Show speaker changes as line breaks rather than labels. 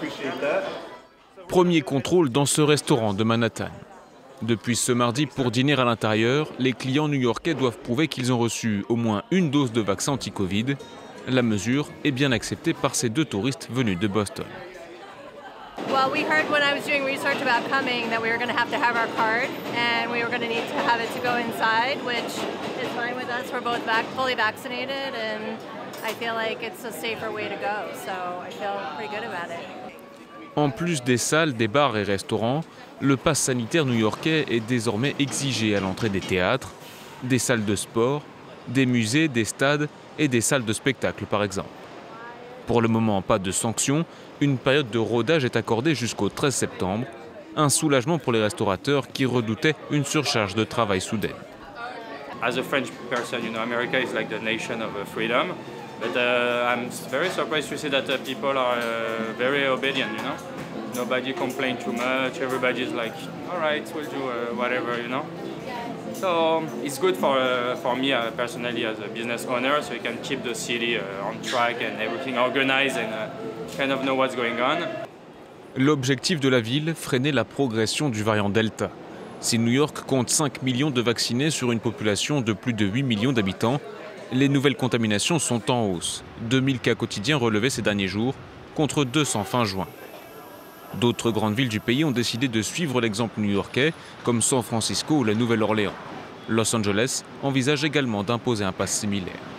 Premier contrôle dans ce restaurant de Manhattan. Depuis ce mardi, pour dîner à l'intérieur, les clients new-yorkais doivent prouver qu'ils ont reçu au moins une dose de vaccin anti-Covid. La mesure est bien acceptée par ces deux touristes venus de Boston.
Well, we heard when I was doing research about coming that we were going to have our card and we were going to need to have it to go inside, which is fine with us. We're both fully vaccinated and I feel like it's a safer way to go, so I feel pretty good about it.
En plus des salles, des bars et restaurants, le pass sanitaire new-yorkais est désormais exigé à l'entrée des théâtres, des salles de sport, des musées, des stades et des salles de spectacle par exemple. Pour le moment, pas de sanctions, une période de rodage est accordée jusqu'au 13 septembre, un soulagement pour les restaurateurs qui redoutaient une surcharge de travail soudaine.
As a French person, America is like the nation of freedom, but I'm very surprised to see that people are very obedient, Nobody complains too much, everybody's like, all right, we'll do whatever, So it's good for me personally as a business owner, so we can keep the city on track and everything organized and kind of know what's going on.
L'objectif de la ville, freiner la progression du variant Delta. Si New York compte 5 millions de vaccinés sur une population de plus de 8 millions d'habitants, les nouvelles contaminations sont en hausse. 2000 cas quotidiens relevés ces derniers jours, contre 200 fin juin. D'autres grandes villes du pays ont décidé de suivre l'exemple new-yorkais, comme San Francisco ou la Nouvelle-Orléans. Los Angeles envisage également d'imposer un pass similaire.